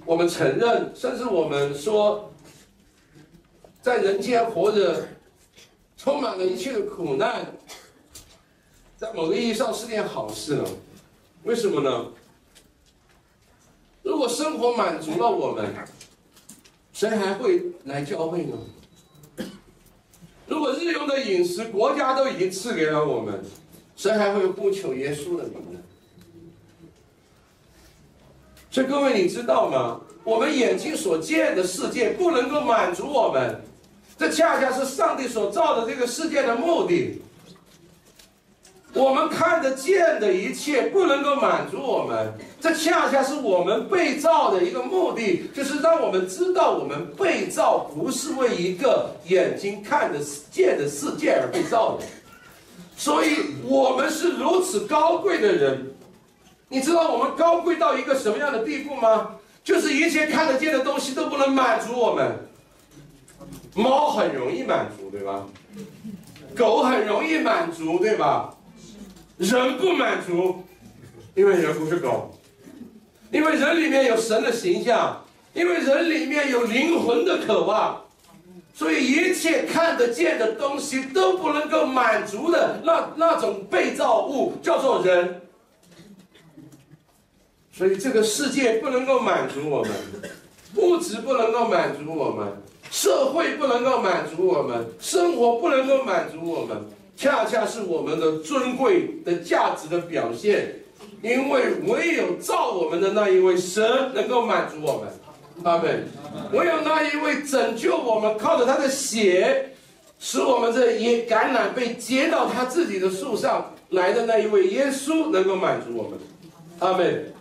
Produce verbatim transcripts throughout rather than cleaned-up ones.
我们承认，甚至我们说，在人间活着，充满了一切的苦难，在某个意义上是件好事呢？为什么呢？如果生活满足了我们，谁还会来教会呢？如果日用的饮食国家都已经赐给了我们，谁还会呼求耶稣的名呢？所以各位，你知道吗？我们眼睛所见的世界不能够满足我们，这恰恰是上帝所造的这个世界的目的。我们看得见的一切不能够满足我们，这恰恰是我们被造的一个目的，就是让我们知道我们被造不是为一个眼睛看得见的世界而被造的。所以我们是如此高贵的人，你知道我们高贵到一个什么样的地步吗？就是一切看得见的东西都不能满足我们。猫很容易满足，对吧？狗很容易满足，对吧？人不满足，因为人不是狗，因为人里面有神的形象，因为人里面有灵魂的渴望，所以一切看得见的东西都不能够满足的那那种被造物叫做人。所以这个世界不能够满足我们，物质不能够满足我们，社会不能够满足我们，生活不能够满足我们，恰恰是我们的尊贵的价值的表现。因为唯有造我们的那一位神能够满足我们，阿们。唯有那一位拯救我们，靠着他的血，使我们这野橄榄被接到他自己的树上来的那一位耶稣能够满足我们，阿们。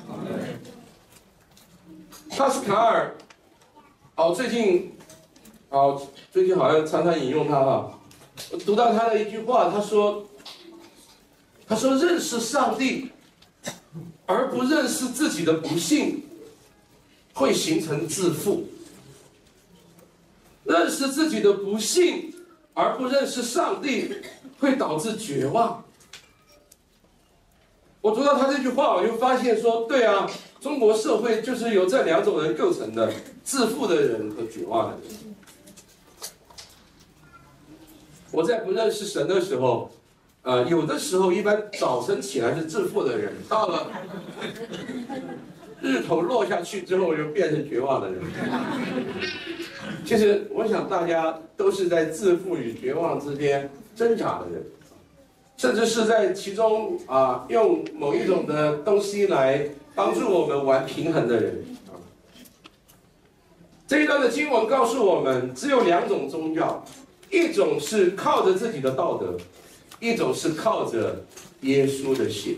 帕斯卡尔，哦，最近，哦，最近好像常常引用他哈。我读到他的一句话，他说：“他说认识上帝，而不认识自己的不幸，会形成自负；认识自己的不幸，而不认识上帝，会导致绝望。”我读到他这句话，我就发现说，对啊，中国社会就是由这两种人构成的：自负的人和绝望的人。我在不认识神的时候，呃，有的时候一般早晨起来是自负的人，到了日头落下去之后，就变成绝望的人。其实，我想大家都是在自负与绝望之间挣扎的人。甚至是在其中啊，用某一种的东西来帮助我们玩平衡的人啊。这一段的经文告诉我们，只有两种宗教，一种是靠着自己的道德，一种是靠着耶稣的血。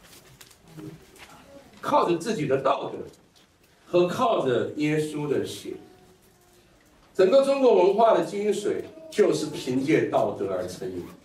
靠着自己的道德和靠着耶稣的血。整个中国文化的精髓就是凭借道德而成立。